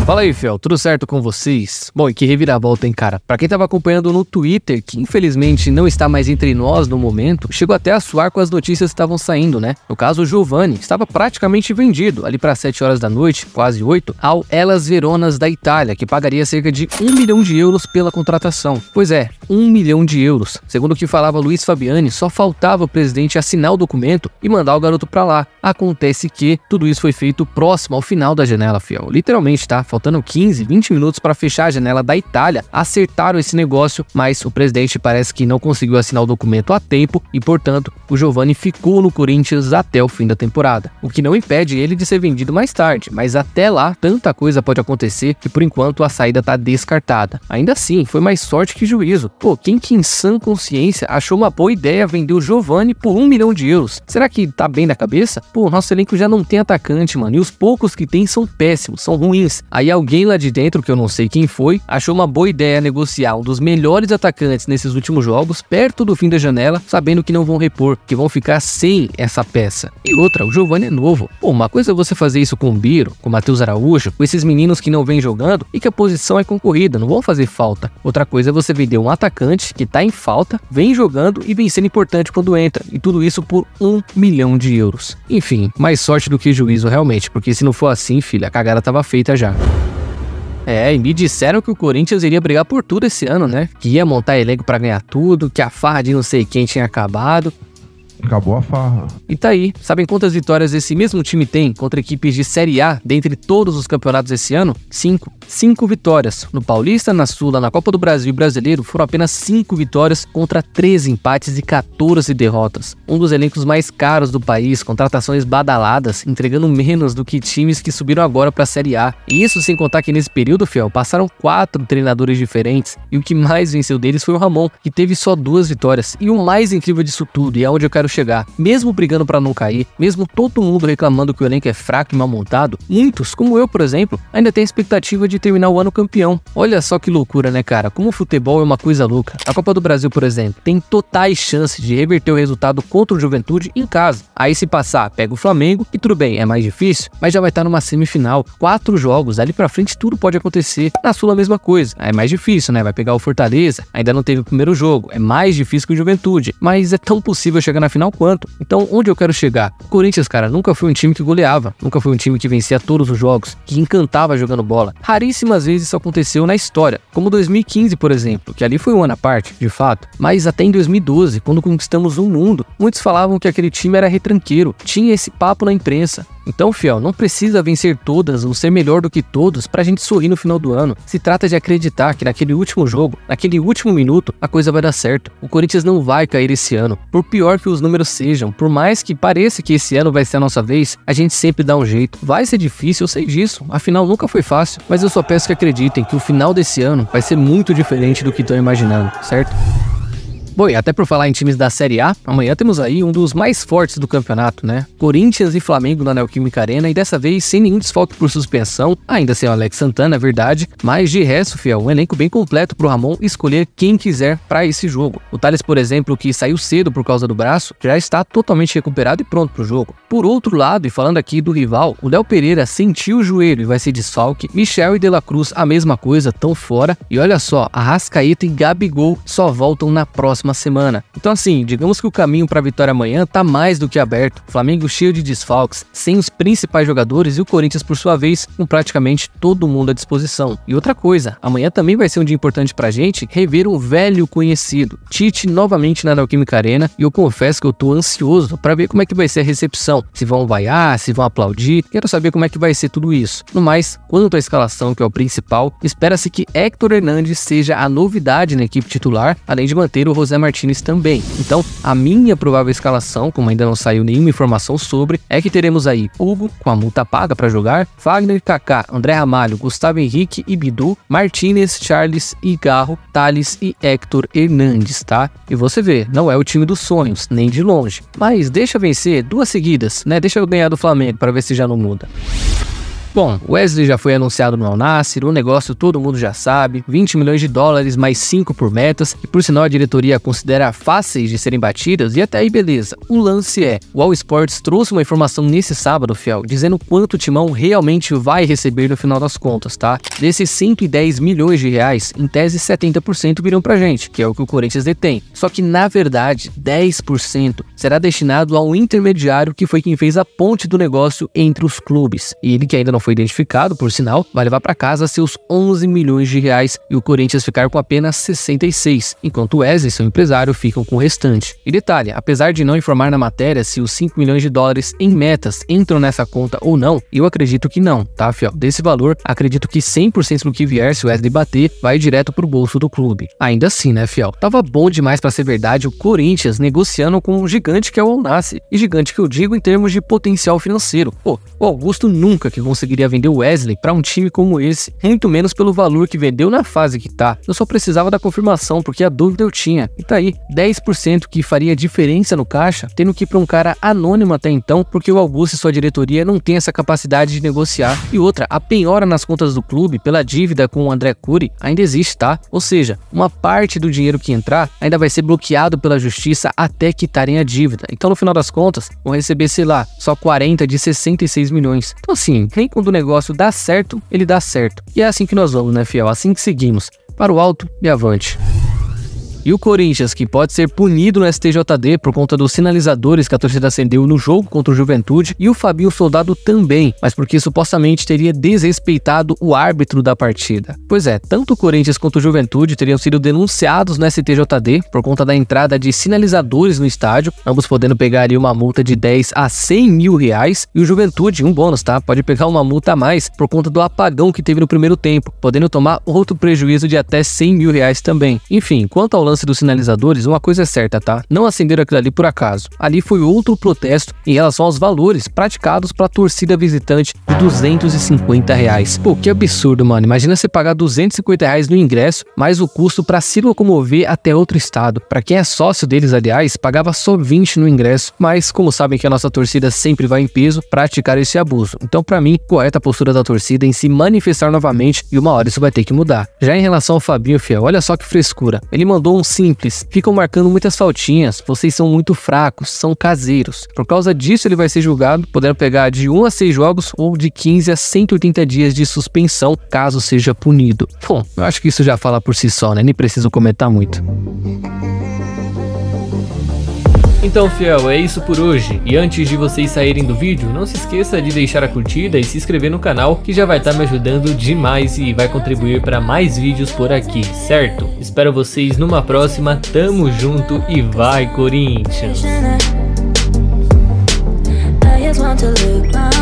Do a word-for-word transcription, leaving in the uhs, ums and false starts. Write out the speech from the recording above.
Fala aí, fiel, tudo certo com vocês? Bom, e que reviravolta, hein, cara? Pra quem tava acompanhando no Twitter, que infelizmente não está mais entre nós no momento, chegou até a suar com as notícias que estavam saindo, né? No caso, o Giovani estava praticamente vendido, ali para sete horas da noite, quase oito, ao Hellas Veronas da Itália, que pagaria cerca de um milhão de euros pela contratação. Pois é, um milhão de euros. Segundo o que falava Luiz Fabiani, só faltava o presidente assinar o documento e mandar o garoto pra lá. Acontece que tudo isso foi feito próximo ao final da janela, fiel. Literalmente, tá? Faltando quinze, vinte minutos para fechar a janela da Itália, acertaram esse negócio, mas o presidente parece que não conseguiu assinar o documento a tempo e, portanto, o Giovani ficou no Corinthians até o fim da temporada. O que não impede ele de ser vendido mais tarde, mas até lá, tanta coisa pode acontecer que, por enquanto, a saída tá descartada. Ainda assim, foi mais sorte que juízo. Pô, quem que em sã consciência achou uma boa ideia vender o Giovani por um milhão de euros? Será que tá bem da cabeça? Pô, nosso elenco já não tem atacante, mano, e os poucos que tem são péssimos, são ruins. Aí alguém lá de dentro, que eu não sei quem foi, achou uma boa ideia negociar um dos melhores atacantes nesses últimos jogos, perto do fim da janela, sabendo que não vão repor, que vão ficar sem essa peça. E outra, o Giovani é novo. Pô, uma coisa é você fazer isso com o Biro, com o Matheus Araújo, com esses meninos que não vêm jogando e que a posição é concorrida, não vão fazer falta. Outra coisa é você vender um atacante que tá em falta, vem jogando e vem sendo importante quando entra, e tudo isso por um milhão de euros. Enfim, mais sorte do que juízo realmente, porque se não for assim, filha, a cagada tava feita já. É, e me disseram que o Corinthians iria brigar por tudo esse ano, né? Que ia montar elenco pra ganhar tudo, que a farra de não sei quem tinha acabado. Acabou a farra. E tá aí, sabem quantas vitórias esse mesmo time tem contra equipes de Série A dentre todos os campeonatos esse ano? Cinco. Cinco vitórias. No Paulista, na Sula, na Copa do Brasil e Brasileiro foram apenas cinco vitórias contra treze empates e quatorze derrotas. Um dos elencos mais caros do país, contratações badaladas, entregando menos do que times que subiram agora pra Série A. E isso sem contar que nesse período, fiel, passaram quatro treinadores diferentes e o que mais venceu deles foi o Ramon, que teve só duas vitórias. E o mais incrível disso tudo, e é onde eu quero chegar, mesmo brigando pra não cair, mesmo todo mundo reclamando que o elenco é fraco e mal montado, muitos, como eu por exemplo, ainda tem a expectativa de terminar o ano campeão. Olha só que loucura, né, cara? Como o futebol é uma coisa louca. A Copa do Brasil, por exemplo, tem totais chances de reverter o resultado contra o Juventude em casa. Aí se passar, pega o Flamengo e tudo bem, é mais difícil, mas já vai estar numa semifinal, quatro jogos, ali pra frente tudo pode acontecer. Na Sula a mesma coisa, é mais difícil, né? Vai pegar o Fortaleza, ainda não teve o primeiro jogo, é mais difícil que o Juventude, mas é tão possível chegar na final quanto. Então, onde eu quero chegar? O Corinthians, cara, nunca foi um time que goleava, nunca foi um time que vencia todos os jogos, que encantava jogando bola. Raríssimas vezes isso aconteceu na história, como dois mil e quinze, por exemplo, que ali foi um ano à parte, de fato, mas até em dois mil e doze, quando conquistamos um mundo, muitos falavam que aquele time era retranqueiro, tinha esse papo na imprensa. Então, fiel, não precisa vencer todas ou ser melhor do que todos pra gente sorrir no final do ano. Se trata de acreditar que naquele último jogo, naquele último minuto, a coisa vai dar certo. O Corinthians não vai cair esse ano. Por pior que os números sejam, por mais que pareça que esse ano vai ser a nossa vez, a gente sempre dá um jeito. Vai ser difícil, eu sei disso, afinal nunca foi fácil, mas eu só peço que acreditem que o final desse ano vai ser muito diferente do que estão imaginando, certo? Bom, e até por falar em times da Série A, amanhã temos aí um dos mais fortes do campeonato, né? Corinthians e Flamengo na Neoquímica Arena, e dessa vez sem nenhum desfalque por suspensão, ainda sem o Alex Santana, é verdade, mas de resto, fiel, um elenco bem completo pro Ramon escolher quem quiser pra esse jogo. O Thales, por exemplo, que saiu cedo por causa do braço, já está totalmente recuperado e pronto pro jogo. Por outro lado, e falando aqui do rival, o Léo Pereira sentiu o joelho e vai ser desfalque, Michel e De La Cruz a mesma coisa, tão fora, e olha só, Arrascaeta e Gabigol só voltam na próxima semana. Então assim, digamos que o caminho para a vitória amanhã tá mais do que aberto. O Flamengo cheio de desfalques, sem os principais jogadores, e o Corinthians por sua vez com praticamente todo mundo à disposição. E outra coisa, amanhã também vai ser um dia importante pra gente rever um velho conhecido, Tite novamente na Neoquímica Arena, e eu confesso que eu tô ansioso para ver como é que vai ser a recepção, se vão vaiar, se vão aplaudir, quero saber como é que vai ser tudo isso. No mais, quanto à escalação, que é o principal, espera-se que Héctor Hernandes seja a novidade na equipe titular, além de manter o José Martínez também. Então, a minha provável escalação, como ainda não saiu nenhuma informação sobre, é que teremos aí Hugo, com a multa paga para jogar, Fagner, Kaká, André Ramalho, Gustavo Henrique e Bidu, Martínez, Charles e Garro, Thales e Héctor Hernandes, tá? E você vê, não é o time dos sonhos, nem de longe, mas deixa vencer duas seguidas, né? Deixa eu ganhar do Flamengo para ver se já não muda. Bom, o Wesley já foi anunciado no Al Nassr, o negócio todo mundo já sabe, vinte milhões de dólares mais cinco por metas, e por sinal a diretoria considera fáceis de serem batidas, e até aí beleza. O lance é, o All Sports trouxe uma informação nesse sábado, fiel, dizendo quanto o Timão realmente vai receber no final das contas, tá? Desses cento e dez milhões de reais, em tese setenta por cento virão pra gente, que é o que o Corinthians detém. Só que na verdade, dez por cento será destinado ao intermediário que foi quem fez a ponte do negócio entre os clubes. E ele, que ainda não foi identificado, por sinal, vai levar para casa seus onze milhões de reais e o Corinthians ficar com apenas sessenta e seis, enquanto o Wesley e seu empresário ficam com o restante. E detalhe, apesar de não informar na matéria se os cinco milhões de dólares em metas entram nessa conta ou não, eu acredito que não, tá, fiel? Desse valor, acredito que cem por cento do que vier, se o Wesley bater, vai direto pro bolso do clube. Ainda assim, né, fiel? Tava bom demais para ser verdade o Corinthians negociando com um gigante que é o Al Nassr, e gigante que eu digo em termos de potencial financeiro. Pô, o Augusto nunca que conseguiria vender o Wesley para um time como esse, muito menos pelo valor que vendeu na fase que tá. Eu só precisava da confirmação, porque a dúvida eu tinha. E tá aí, dez por cento que faria diferença no caixa, tendo que ir para um cara anônimo até então, porque o Augusto e sua diretoria não tem essa capacidade de negociar. E outra, a penhora nas contas do clube pela dívida com o André Curi ainda existe, tá? Ou seja, uma parte do dinheiro que entrar ainda vai ser bloqueado pela justiça até quitarem a dívida. Então no final das contas, vão receber, sei lá, só quarenta de sessenta e seis milhões. Então assim, nem quando o negócio dá certo, ele dá certo. E é assim que nós vamos, né, fiel? Assim que seguimos. Para o alto e avante. E o Corinthians, que pode ser punido no S T J D por conta dos sinalizadores que a torcida acendeu no jogo contra o Juventude, e o Fabinho Soldado também, mas porque supostamente teria desrespeitado o árbitro da partida. Pois é, tanto o Corinthians quanto o Juventude teriam sido denunciados no S T J D por conta da entrada de sinalizadores no estádio, ambos podendo pegar ali uma multa de dez a cem mil reais, e o Juventude, um bônus, tá? Pode pegar uma multa a mais por conta do apagão que teve no primeiro tempo, podendo tomar outro prejuízo de até cem mil reais também. Enfim, quanto ao lance dos sinalizadores, uma coisa é certa, tá? Não acenderam aquilo ali por acaso. Ali foi outro protesto em relação aos valores praticados para a torcida visitante de duzentos e cinquenta reais. Pô, que absurdo, mano. Imagina você pagar duzentos e cinquenta reais no ingresso, mais o custo para se locomover até outro estado. Para quem é sócio deles, aliás, pagava só vinte no ingresso, mas como sabem que a nossa torcida sempre vai em peso, praticar esse abuso. Então, para mim, correta a postura da torcida em se manifestar novamente, e uma hora isso vai ter que mudar. Já em relação ao Fabinho, fiel, olha só que frescura. Ele mandou um simples: ficam marcando muitas faltinhas, vocês são muito fracos, são caseiros. Por causa disso ele vai ser julgado, podendo pegar de um a seis jogos ou de quinze a cento e oitenta dias de suspensão, caso seja punido. Bom, eu acho que isso já fala por si só, né? Nem preciso comentar muito. Então, fiel, é isso por hoje. E antes de vocês saírem do vídeo, não se esqueça de deixar a curtida e se inscrever no canal, que já vai estar me ajudando demais e vai contribuir para mais vídeos por aqui, certo? Espero vocês numa próxima, tamo junto e vai, Corinthians!